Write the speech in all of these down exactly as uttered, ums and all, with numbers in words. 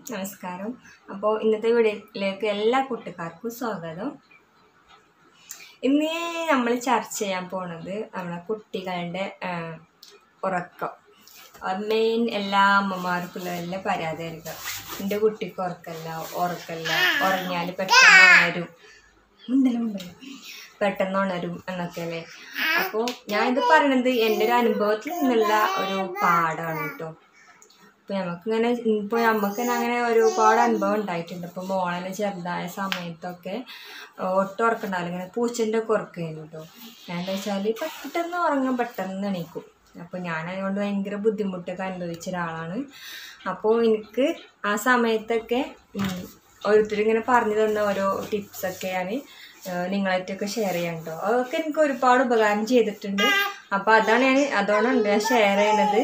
നമസ്കാരം. അപ്പോൾ ഇന്നത്തെ വീഡിയോയിലേക്ക് എല്ലാ കൂട്ടുകാർക്കും സ്വാഗതം. ഇന്ന് നമ്മൾ ചർച്ച ചെയ്യാൻ പോണത് നമ്മളെ കുട്ടികളുടെ ഉറക്കം. മെയിൻ എല്ലാ അമ്മമാർക്കുള്ള എല്ലാ പരാതിയായിരിക്കും, എൻ്റെ കുട്ടിക്ക് ഉറക്കല്ല ഉറക്കല്ല ഉറങ്ങിയാൽ പെട്ടെന്ന് ഉണരും ഉണ്ടല്ലോ ഉണ്ടല്ലോ പെട്ടെന്ന് ഉണരും എന്നൊക്കെ അല്ലേ. അപ്പോൾ ഞാനിത് പറയണത് എൻ്റെ ഒരു അനുഭവത്തിൽ നിന്നുള്ള ഒരു പാഠമാണ് കേട്ടോ. ഇപ്പോൾ നമുക്കിങ്ങനെ ഇപ്പോൾ നമുക്ക് തന്നെ അങ്ങനെ ഒരുപാട് അനുഭവം ഉണ്ടായിട്ടുണ്ട്. ഇപ്പോൾ മോളെ ചെറുതായ സമയത്തൊക്കെ ഒട്ടും ഉറക്കണ്ടാവില്ല, ഇങ്ങനെ പൂച്ചൻ്റെ ഒക്കെ ഉറക്കമായിരുന്നു കേട്ടോ. ഞാൻ എന്താ വെച്ചാൽ പെട്ടെന്ന് ഉറങ്ങാൻ പെട്ടെന്ന് എണീക്കും. അപ്പോൾ ഞാനതുകൊണ്ട് ഭയങ്കര ബുദ്ധിമുട്ടൊക്കെ അനുഭവിച്ച ഒരാളാണ്. അപ്പോൾ എനിക്ക് ആ സമയത്തൊക്കെ ഓരോരുത്തർ ഇങ്ങനെ പറഞ്ഞു തന്ന ഓരോ ടിപ്സൊക്കെ ഞാൻ നിങ്ങളായിട്ടൊക്കെ ഷെയർ ചെയ്യാൻ കേട്ടോ. അതൊക്കെ എനിക്ക് ഒരുപാട് ഉപകാരം ചെയ്തിട്ടുണ്ട്. അപ്പോൾ അതാണ് ഞാൻ അതുകൊണ്ടാണ് ഞാൻ ഷെയർ ചെയ്യണത്.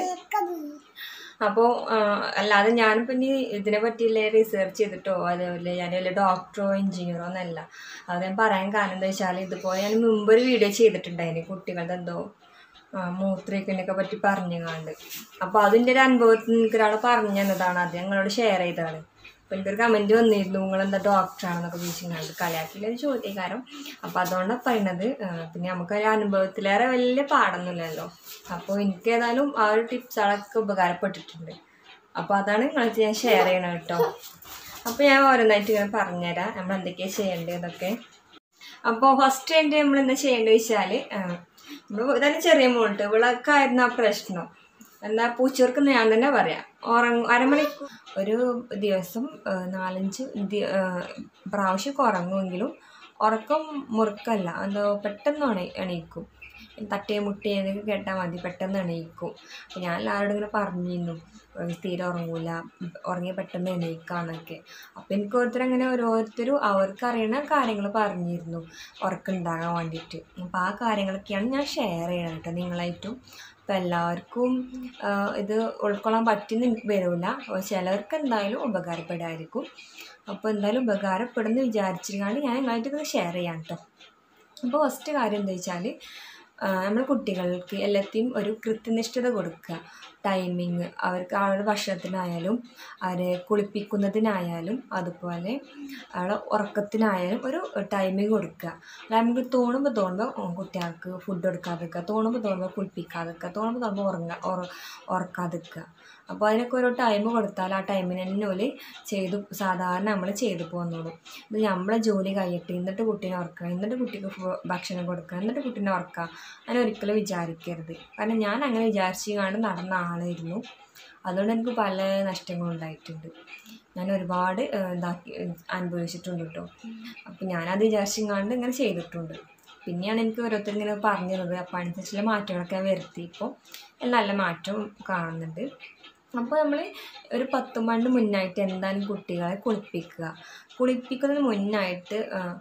അപ്പോൾ അല്ലാതെ ഞാനിപ്പോൾ ഇനി ഇതിനെ പറ്റിയില്ലേ റിസർച്ച് ചെയ്തിട്ടോ അതേപോലെ ഞാൻ വല്ല ഡോക്ടറോ എഞ്ചിനീയറോ എന്നല്ല. അത് ഞാൻ പറയാൻ കാരണം എന്താ വെച്ചാൽ ഇതുപോലെ ഞാൻ മുമ്പൊരു വീഡിയോ ചെയ്തിട്ടുണ്ടായിരുന്നു കുട്ടികളുടെ എന്തോ മൂത്രയ്ക്കുന്നതിനൊക്കെ പറ്റി പറഞ്ഞുകൊണ്ട്. അപ്പോൾ അതിൻ്റെ ഒരു അനുഭവത്തിൽ എനിക്ക് ഒരാൾ പറഞ്ഞു തന്നതാണ്, അത് ഞങ്ങളോട് ഷെയർ ചെയ്തതാണ്. അപ്പോൾ എനിക്കൊരു കമൻറ്റ് വന്നിരുന്നു, നിങ്ങളെന്താ ഡോക്ടറാണെന്നൊക്കെ ചോദിച്ചിട്ടുണ്ട്, കളിയാക്കിലൊരു ചോദ്യക്കാരം. അപ്പോൾ അതുകൊണ്ടാണ് പറയുന്നത്. പിന്നെ നമുക്കൊരു അനുഭവത്തിലേറെ വലിയ പാടൊന്നുമില്ലല്ലോ. അപ്പോൾ എനിക്ക് ഏതായാലും ആ ഒരു ടിപ്സുകളൊക്കെ ഉപകാരപ്പെട്ടിട്ടുണ്ട്. അപ്പോൾ അതാണ് നിങ്ങൾക്ക് ഞാൻ ഷെയർ ചെയ്യണം കേട്ടോ. അപ്പോൾ ഞാൻ ഓരോന്നായിട്ട് ഞാൻ പറഞ്ഞുതരാം നമ്മൾ എന്തൊക്കെയാണ് ചെയ്യേണ്ടതൊക്കെ. അപ്പോൾ ഫസ്റ്റ് ആയിട്ട് നമ്മൾ എന്താ ചെയ്യേണ്ടത് വെച്ചാൽ, നമ്മൾ ഇതന്നെ ചെറിയ മോളിട്ട് ഇവളൊക്കെയായിരുന്നു ആ പ്രശ്നം. എന്താ പൂച്ചവർക്ക് ഞാൻ തന്നെ പറയാം, ഉറങ്ങ അരമണിക്കൂർ ഒരു ദിവസം നാലഞ്ച് പ്രാവശ്യമൊക്കെ ഉറങ്ങുമെങ്കിലും ഉറക്കം മുറുക്കല്ല, എന്തോ പെട്ടെന്ന് എണീ എണീക്കും തട്ടേ മുട്ടേ എന്നൊക്കെ കേട്ടാൽ മതി, പെട്ടെന്ന് എണീക്കും. അപ്പോൾ ഞാൻ എല്ലാവരോടും ഇങ്ങനെ പറഞ്ഞിരുന്നു തീരെ ഉറങ്ങൂല, ഉറങ്ങി പെട്ടെന്ന് എണീക്കാന്നൊക്കെ. അപ്പോൾ എനിക്ക് ഓരോരുത്തർ അങ്ങനെ ഓരോരുത്തരും അവർക്ക് അറിയുന്ന കാര്യങ്ങൾ പറഞ്ഞിരുന്നു ഉറക്കമുണ്ടാകാൻ വേണ്ടിയിട്ട്. അപ്പോൾ ആ കാര്യങ്ങളൊക്കെയാണ് ഞാൻ ഷെയർ ചെയ്യണം കേട്ടോ നിങ്ങളായിട്ടും. അപ്പോൾ എല്ലാവർക്കും ഇത് ഉൾക്കൊള്ളാൻ പറ്റുന്ന വരില്ല, ചിലവർക്ക് എന്തായാലും ഉപകാരപ്പെടുമായിരിക്കും. അപ്പോൾ എന്തായാലും ഉപകാരപ്പെടുമെന്ന് വിചാരിച്ചിട്ടാണ് ഞാൻ നിങ്ങളായിട്ടൊക്കെ ഷെയർ ചെയ്യാം കേട്ടോ. അപ്പോൾ ഫസ്റ്റ് കാര്യം എന്താ വെച്ചാൽ, നമ്മൾ കുട്ടികൾക്ക് എല്ലാத்தைയും ഒരു കൃത്യനിഷ്ഠത കൊടുക്കുക. ടൈമിങ് അവർക്ക് അവരുടെ ഭക്ഷണത്തിനായാലും അവരെ കുളിപ്പിക്കുന്നതിനായാലും അതുപോലെ അവരുടെ ഉറക്കത്തിനായാലും ഒരു ടൈമിങ് കൊടുക്കുക. നമുക്ക് തോന്നുമ്പോൾ തോന്നുമ്പോൾ കുട്ടികൾക്ക് ഫുഡ് കൊടുക്കാതിരിക്കുക, തോന്നുമ്പോൾ തോന്നുമ്പോൾ കുളിപ്പിക്കാതിരിക്കുക, തോന്നുമ്പോൾ തോന്നുമ്പോൾ ഉറങ്ങാ ഉറക്കാതിരിക്കുക. അപ്പോൾ അതിനൊക്കെ ഓരോ ടൈം കൊടുത്താൽ ആ ടൈമിന് തന്നെ ഓല് ചെയ്തു സാധാരണ നമ്മൾ ചെയ്തു പോകുന്നുള്ളൂ. ഇത് നമ്മളെ ജോലി കഴിയട്ടെ എന്നിട്ട് കുട്ടീനെ ഉറക്കുക, എന്നിട്ട് കുട്ടിക്ക് ഭക്ഷണം കൊടുക്കുക, എന്നിട്ട് കുട്ടീനെ ഉറക്കുക, അങ്ങനെ ഒരിക്കലും വിചാരിക്കരുത്. കാരണം ഞാൻ അങ്ങനെ വിചാരിച്ചുകൊണ്ട് നടന്ന ആളായിരുന്നു. അതുകൊണ്ട് എനിക്ക് പല നഷ്ടങ്ങളും ഉണ്ടായിട്ടുണ്ട്, ഞാൻ ഒരുപാട് ഇതാക്കി അനുഭവിച്ചിട്ടുണ്ട് കേട്ടോ. അപ്പോൾ ഞാനത് വിചാരിച്ചുകൊണ്ട് ഇങ്ങനെ ചെയ്തിട്ടുണ്ട്. പിന്നെയാണ് എനിക്ക് ഓരോരുത്തർ ഇങ്ങനെ പറഞ്ഞു തന്നത്. അപ്പോൾ അതിനനുസരിച്ചുള്ള മാറ്റങ്ങളൊക്കെ വരുത്തി ഇപ്പോൾ നല്ല മാറ്റം കാണുന്നുണ്ട്. അപ്പോൾ നമ്മൾ ഒരു പത്ത് മണി മുന്നായിട്ട് എന്തായാലും കുട്ടികളെ കുളിപ്പിക്കുക. കുളിപ്പിക്കുന്നതിന് മുന്നായിട്ട്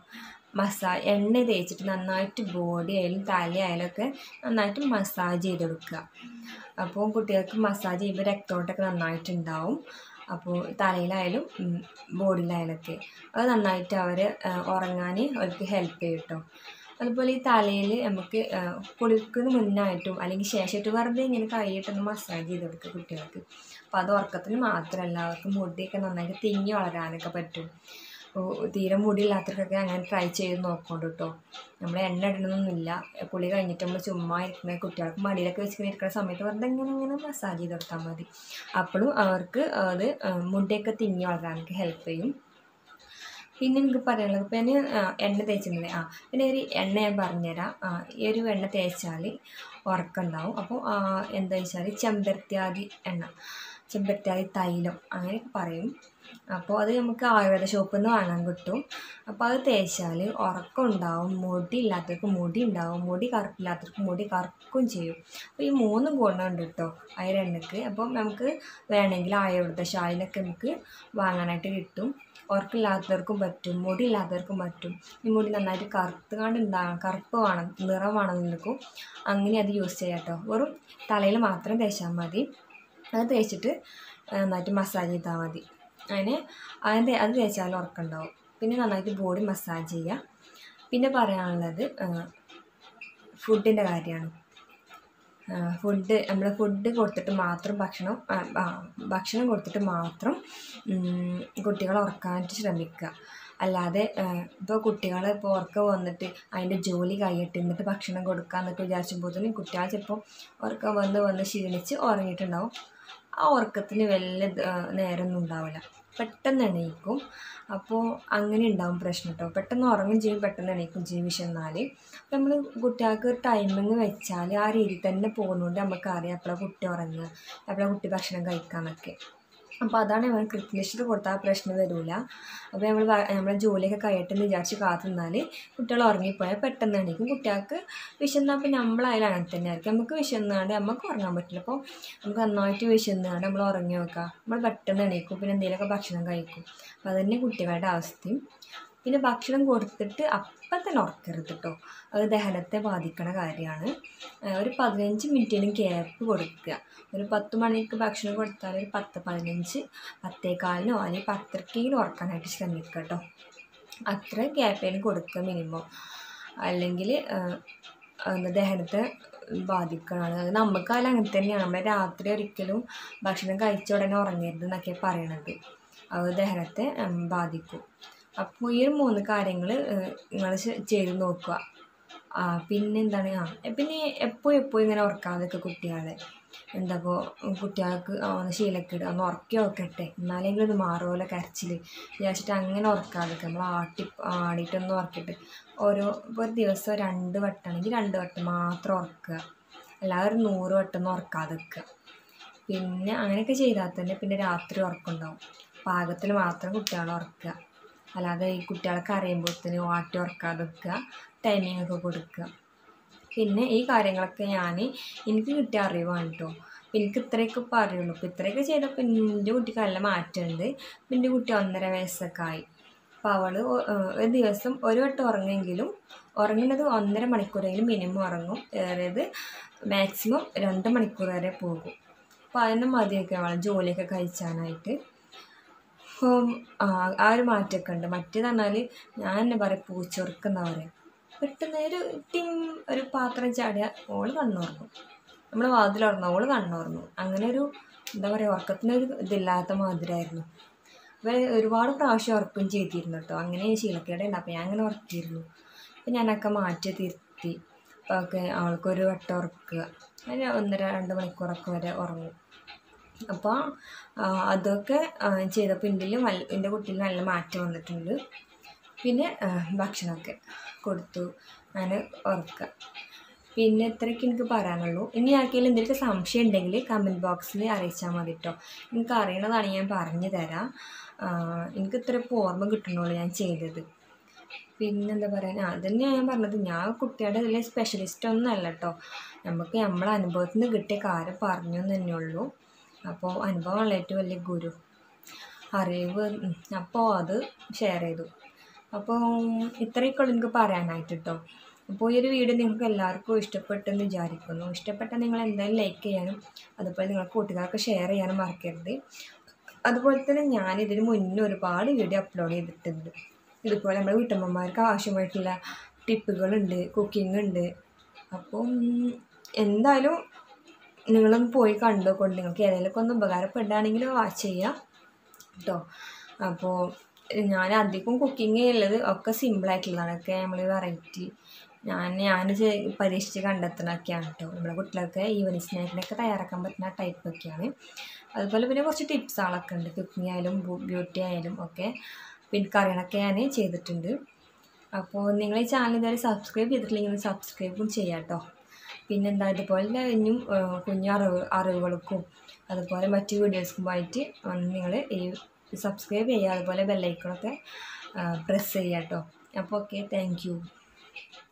മസാജ് എണ്ണ തേച്ചിട്ട് നന്നായിട്ട് ബോഡി ആയാലും തലയായാലും ഒക്കെ നന്നായിട്ട് മസാജ് ചെയ്ത് കൊടുക്കുക. അപ്പോൾ കുട്ടികൾക്ക് മസാജ് ചെയ്യുമ്പോൾ രക്തോട്ടമൊക്കെ നന്നായിട്ടുണ്ടാവും. അപ്പോൾ തലയിലായാലും ബോഡിയിലായാലൊക്കെ അത് നന്നായിട്ട് അവർ ഉറങ്ങാൻ അവർക്ക് ഹെൽപ്പ് ചെയ്യും കേട്ടോ. അതുപോലെ ഈ തലയിൽ നമുക്ക് കുളിക്കുന്ന മുന്നായിട്ടും അല്ലെങ്കിൽ ശേഷമായിട്ട് വെറുതെ ഇങ്ങനെ കൈയിട്ടൊന്ന് മസാജ് ചെയ്ത് കൊടുക്കുക കുട്ടികൾക്ക്. അപ്പോൾ അത് ഉറക്കത്തിന് മാത്രമല്ല, അവർക്ക് മുടിയൊക്കെ നന്നായിട്ട് തിങ്ങി വളരാനൊക്കെ പറ്റും. തീരെ മുടിയില്ലാത്തവർക്കൊക്കെ അങ്ങനെ ട്രൈ ചെയ്ത് നോക്കോണ്ട് കേട്ടോ. നമ്മൾ എണ്ണ ഇടണമെന്നൊന്നുമില്ല. കുളി കഴിഞ്ഞിട്ട് നമ്മൾ ചുമ്മാ ഇരിക്കുന്ന കുട്ടികൾക്ക് മടിയിലൊക്കെ വെച്ചിങ്ങനെ ഇരിക്കുന്ന സമയത്ത് വെറുതെ ഇങ്ങനെ ഇങ്ങനെ മസാജ് ചെയ്ത് കൊടുത്താൽ മതി. അപ്പോഴും അവർക്ക് അത് മുടിയൊക്കെ തിങ്ങി വളരാനൊക്കെ ഹെൽപ്പ് ചെയ്യും. പിന്നെ എനിക്ക് പറയാനുള്ളത്, ഇപ്പോൾ ഞാൻ എണ്ണ തേച്ചിട്ടുണ്ട്. ആ പിന്നെ ഒരു എണ്ണ ഞാൻ പറഞ്ഞുതരാം. ഈ ഒരു എണ്ണ തേച്ചാൽ ഉറക്കം ഉണ്ടാവും. അപ്പോൾ എന്താ വെച്ചാൽ ചെമ്പരത്തിയാതി എണ്ണ, ചെമ്പരത്തിയാതി തൈലം അങ്ങനെയൊക്കെ പറയും. അപ്പോൾ അത് നമുക്ക് ആയുർവേദ ഷോപ്പിൽ നിന്ന് വാങ്ങാൻ കിട്ടും. അപ്പോൾ അത് തേച്ചാൽ ഉറക്കം ഉണ്ടാവും, മുടി ഇല്ലാത്തവർക്ക് മുടി ഉണ്ടാവും, മുടി കറുപ്പില്ലാത്തവർക്ക് മുടി കറുക്കും ചെയ്യും. അപ്പോൾ ഈ മൂന്ന് ഗുണമുണ്ട് കേട്ടോ ആ ഒരു എണ്ണയ്ക്ക്. അപ്പം നമുക്ക് വേണമെങ്കിൽ ആയുർവേദ ശാലയിലൊക്കെ നമുക്ക് വാങ്ങാനായിട്ട് കിട്ടും. ഉറക്കമില്ലാത്തവർക്കും പറ്റും, മുടി ഇല്ലാത്തവർക്കും പറ്റും. ഈ മുടി നന്നായിട്ട് കറുത്തുകൊണ്ട് ഉണ്ടാകണം, കറുപ്പ് വേണം, നിറം വേണമെന്നിരിക്കും, അങ്ങനെ അത് യൂസ് ചെയ്യാം കേട്ടോ. വെറും തലയിൽ മാത്രം തേച്ചാൽ മതി. അത് തേച്ചിട്ട് നന്നായിട്ട് മസാജ് ചെയ്താൽ മതി. അതിന് അതിൻ്റെ അത് തേച്ചാൽ ഉറക്കമുണ്ടാവും. പിന്നെ നന്നായിട്ട് ബോഡി മസാജ് ചെയ്യുക. പിന്നെ പറയാനുള്ളത് ഫുഡിൻ്റെ കാര്യമാണ്. ഫുഡ് നമ്മൾ ഫുഡ് കൊടുത്തിട്ട് മാത്രം ഭക്ഷണം ഭക്ഷണം കൊടുത്തിട്ട് മാത്രം കുട്ടികളെ ഉറക്കാനായിട്ട് ശ്രമിക്കുക. അല്ലാതെ ഇപ്പോൾ കുട്ടികൾ ഇപ്പോൾ ഉറക്കം വന്നിട്ട് അതിൻ്റെ ജോലി കഴിയട്ടെ എന്നിട്ട് ഭക്ഷണം കൊടുക്കുക എന്നൊക്കെ വിചാരിച്ചുമ്പോഴത്തേനും കുട്ടികൾ ചിലപ്പോൾ ഉറക്കം വന്ന് വന്ന് ക്ഷീണിച്ച് ഉറങ്ങിയിട്ടുണ്ടാവും. ആ ഉറക്കത്തിന് വലിയ നേരമൊന്നും ഉണ്ടാവില്ല, പെട്ടെന്ന് എണീക്കും. അപ്പോൾ അങ്ങനെ ഉണ്ടാവും പ്രശ്നം കേട്ടോ. പെട്ടെന്ന് ഉറങ്ങും ചെയ്യും, പെട്ടെന്ന് എണീക്കും ചെയ്യും വിശന്നാൽ. അപ്പോൾ നമ്മൾ കുട്ടികൾക്ക് ഒരു ടൈമിങ് വെച്ചാൽ ആ രീതിയിൽ തന്നെ പോകുന്നതുകൊണ്ട് നമുക്കറിയാം എപ്പോഴാണ് കുട്ടി ഉറങ്ങുക, എപ്പോഴാണ് കുട്ടി ഭക്ഷണം കഴിക്കാമെന്നൊക്കെ. അപ്പോൾ അതാണ് നമ്മൾ കൃത്യനിഷ്ഠത കൊടുത്താൽ പ്രശ്നം വരില്ല. അപ്പോൾ നമ്മൾ നമ്മളെ ജോലിയൊക്കെ കഴിയട്ടെ എന്ന് വിചാരിച്ച് കാത്തു നിന്നാൽ കുട്ടികൾ ഉറങ്ങിപ്പോയാൽ പെട്ടെന്ന് എണീക്കും. കുട്ടികൾക്ക് വിശന്നപ്പോൾ നമ്മളായാലും അങ്ങനെ തന്നെ ആയിരിക്കും. നമുക്ക് വിശന്നാണ്ട് നമുക്ക് ഉറങ്ങാൻ പറ്റില്ല. അപ്പോൾ നമുക്ക് നന്നായിട്ട് വിശന്നാണ്ട് നമ്മൾ ഉറങ്ങി വെക്കുക, നമ്മൾ പെട്ടെന്ന് എണീക്കും, പിന്നെ എന്തെങ്കിലുമൊക്കെ ഭക്ഷണം കഴിക്കും. അപ്പോൾ അതുതന്നെ കുട്ടികളുടെ അവസ്ഥയും. പിന്നെ ഭക്ഷണം കൊടുത്തിട്ട് അപ്പം തന്നെ ഉറക്കരുത് കേട്ടോ, അത് ദഹനത്തെ ബാധിക്കണ കാര്യമാണ്. ഒരു പതിനഞ്ച് മിനിറ്റിനും ഗ്യാപ്പ് കൊടുക്കുക. ഒരു പത്ത് മണിക്ക് ഭക്ഷണം കൊടുത്താൽ ഒരു പത്ത് പതിനഞ്ച് പത്തേകാലിനോ അല്ലെങ്കിൽ പത്തരക്കെങ്കിലും ഉറക്കാനായിട്ട് ശ്രമിക്കുക കേട്ടോ. അത്ര ഗ്യാപ്പിന് കൊടുക്കുക മിനിമം, അല്ലെങ്കിൽ ദഹനത്തെ ബാധിക്കണമാണ്. അത് നമുക്കായാലും അങ്ങനെ തന്നെയാണ്. നമ്മൾ രാത്രി ഒരിക്കലും ഭക്ഷണം കഴിച്ച ഉടനെ ഉറങ്ങരുത് എന്നൊക്കെ പറയണത്, അത് ദഹനത്തെ ബാധിക്കും. അപ്പോൾ ഈ ഒരു മൂന്ന് കാര്യങ്ങൾ നിങ്ങൾ ചെയ്ത് നോക്കുക. പിന്നെ എന്താണ് ആ പിന്നെ എപ്പോഴും എപ്പോഴും ഇങ്ങനെ ഉറക്കാതൊക്കെ കുട്ടികളെ എന്താ ഇപ്പോൾ കുട്ടികൾക്ക് ശീലക്കേട് ഒന്ന് ഉറക്കി നോക്കട്ടെ എന്നാലെങ്കിലും ഇത് മാറുമല്ലോ കരച്ചിൽ വിചാരിച്ചിട്ട് അങ്ങനെ ഉറക്കാതൊക്കെ നമ്മൾ ആട്ടി ആടിയിട്ടൊന്ന് ഉറക്കിയിട്ട് ഓരോ ഇപ്പോൾ ഒരു ദിവസം രണ്ട് വട്ടമാണെങ്കിൽ രണ്ട് വട്ടം മാത്രം ഉറക്കുക, അല്ലാതെ ഒരു നൂറ് വട്ടം ഒന്നും ഉറക്കാതെ വെക്കുക. പിന്നെ അങ്ങനെയൊക്കെ ചെയ്താൽ തന്നെ പിന്നെ രാത്രി ഉറക്കമുണ്ടാവും. പാകത്തിൽ മാത്രം കുട്ടികളെ ഉറക്കുക, അല്ലാതെ ഈ കുട്ടികളൊക്കെ അറിയുമ്പോഴത്തേന് വാട്ടി ഉറക്കാതെ വെക്കുക, ടൈമിംഗ് ഒക്കെ കൊടുക്കുക. പിന്നെ ഈ കാര്യങ്ങളൊക്കെ ഞാൻ എനിക്ക് കിട്ടിയ അറിവാണ് കേട്ടോ. എനിക്ക് ഇത്രയൊക്കെ ഇപ്പോൾ അറിയുള്ളൂ. ഇപ്പോൾ ഇത്രയൊക്കെ ചെയ്തപ്പോൾ എൻ്റെ കുട്ടിക്ക് നല്ല മാറ്റമുണ്ട്. എൻ്റെ കുട്ടി ഒന്നര വയസ്സൊക്കെ ആയി. അപ്പോൾ അവൾ ഒരു ദിവസം ഒരു വട്ടം ഉറങ്ങുമെങ്കിലും ഉറങ്ങുന്നത് ഒന്നര മണിക്കൂറെങ്കിലും മിനിമം ഉറങ്ങും, ഏറിയത് മാക്സിമം രണ്ട് മണിക്കൂർ വരെ പോകും. അപ്പോൾ അതിന് മതിയൊക്കെ അവൾ ജോലിയൊക്കെ കഴിച്ചാനായിട്ട്. അപ്പം ആ ഒരു മാറ്റമൊക്കെ ഉണ്ട്. മറ്റേത് പറഞ്ഞാൽ ഞാൻ തന്നെ പറയും പൂച്ചൊറുക്കെന്നാ പറയുക. പെട്ടെന്ന് ഒരു ടിം ഒരു പാത്രം ചാടിയാൽ ഓള് കണ്ണുറങ്ങും, നമ്മൾ വാതിൽ തുറന്നു ഓള് കണ്ണുറങ്ങും. അങ്ങനെ ഒരു എന്താ പറയുക ഉറക്കത്തിനൊരു ഇതില്ലാത്ത മാതിരിയായിരുന്നു. അപ്പോൾ ഒരുപാട് പ്രാവശ്യം ഉറക്കം ചെയ്തിരുന്നു കേട്ടോ. അങ്ങനെ ശീലക്കേടുണ്ട്. അപ്പോൾ ഞാൻ അങ്ങനെ ഉറക്കിയിരുന്നു. അപ്പോൾ ഞാനൊക്കെ മാറ്റി തിരുത്തി. അപ്പോൾ ഒക്കെ അവൾക്കൊരു വട്ടം ഉറക്കുക, അതിന് ഒന്നര രണ്ട് മണിക്കൂറൊക്കെ വരെ ഉറങ്ങും. അപ്പോൾ അതൊക്കെ ചെയ്തപ്പോൾ എൻ്റെ എൻ്റെ കുട്ടിയിൽ നല്ല മാറ്റം വന്നിട്ടുണ്ട്. പിന്നെ ഭക്ഷണമൊക്കെ കൊടുത്തു ഞാൻ ഉറക്കുക. പിന്നെ ഇത്രയൊക്കെ എനിക്ക് പറയാനുള്ളൂ. ഇനി ആർക്കെങ്കിലും എന്തെങ്കിലും സംശയം ഉണ്ടെങ്കിൽ കമൻറ്റ് ബോക്സിൽ അറിയിച്ചാൽ മതി കേട്ടോ. എനിക്ക് അറിയണതാണ് ഞാൻ പറഞ്ഞു തരാം. എനിക്ക് ഇത്ര ഓർമ്മ കിട്ടണുള്ളൂ ഞാൻ ചെയ്തത്. പിന്നെന്താ പറയുക, അതുതന്നെയാണ് ഞാൻ പറഞ്ഞത്, ഞാൻ കുട്ടികളുടെ ഇതിലെ സ്പെഷ്യലിസ്റ്റ് ഒന്നും അല്ല കേട്ടോ. നമുക്ക് നമ്മളെ അനുഭവത്തിൽ നിന്ന് കിട്ടിയ കാര്യം പറഞ്ഞു എന്ന് തന്നെ ഉള്ളൂ. അപ്പോൾ അനുഭവമുള്ള ഏറ്റവും വലിയ ഗുരു അറിവ്, അപ്പോൾ അത് ഷെയർ ചെയ്തു. അപ്പോൾ ഇത്രയൊക്കെ ഉള്ളൂ എനിക്ക് പറയാനായിട്ട് കേട്ടോ. അപ്പോൾ ഈ ഒരു വീഡിയോ നിങ്ങൾക്ക് എല്ലാവർക്കും ഇഷ്ടപ്പെട്ടെന്ന് വിചാരിക്കുന്നു. ഇഷ്ടപ്പെട്ടാൽ നിങ്ങൾ എന്തായാലും ലൈക്ക് ചെയ്യാനും അതുപോലെ നിങ്ങൾക്ക് കൂട്ടുകാർക്ക് ഷെയർ ചെയ്യാനും മറക്കരുത്. അതുപോലെ തന്നെ ഞാനിതിന് മുന്നേ ഒരുപാട് വീഡിയോ അപ്ലോഡ് ചെയ്തിട്ടുണ്ട്. ഇതുപോലെ നമ്മുടെ വീട്ടമ്മമാർക്ക് ആവശ്യമായിട്ടുള്ള ടിപ്പുകളുണ്ട്, കുക്കിംഗ് ഉണ്ട്. അപ്പം എന്തായാലും നിങ്ങളൊന്ന് പോയി കണ്ടുകൊണ്ട് നിങ്ങൾക്ക് ഏതെങ്കിലുമൊക്കെ ഒന്ന് ഉപകാരപ്പെടുകയാണെങ്കിൽ വാച്ച് ചെയ്യുക കേട്ടോ. അപ്പോൾ ഞാൻ അധികം കുക്കിംഗ് ഉള്ളത് ഒക്കെ സിമ്പിളായിട്ടുള്ളതാണ്. ഒക്കെ നമ്മൾ വെറൈറ്റി ഞാൻ ഞാൻ പരീക്ഷിച്ച് കണ്ടെത്തുന്നതൊക്കെയാണ് കേട്ടോ. നമ്മളെ കുട്ടികൾക്ക് ഈവനിങ് സ്നാക്കിനൊക്കെ തയ്യാറാക്കാൻ പറ്റുന്ന ടൈപ്പൊക്കെയാണ്. അതുപോലെ പിന്നെ കുറച്ച് ടിപ്സുകളൊക്കെ ഉണ്ട്, കുക്കിംഗ് ആയാലും ബ്യൂട്ടി ആയാലും ഒക്കെ. പിന്നെ കറികളൊക്കെ ഞാൻ ചെയ്തിട്ടുണ്ട്. അപ്പോൾ നിങ്ങൾ ഈ ചാനൽ ഇതുവരെ സബ്സ്ക്രൈബ് ചെയ്തിട്ടില്ലെങ്കിൽ സബ്സ്ക്രൈബും ചെയ്യാം കേട്ടോ. പിന്നെന്താ ഇതുപോലെ ഇനിയും കുഞ്ഞു അറിവ് അറിവുകൾക്കും അതുപോലെ മറ്റു വീഡിയോസുമായിട്ട് നിങ്ങൾ ഈ സബ്സ്ക്രൈബ് ചെയ്യുക, അതുപോലെ ബെല്ലൈക്കണൊക്കെ പ്രസ് ചെയ്യുക കേട്ടോ. അപ്പോൾ ഓക്കെ, താങ്ക് യു.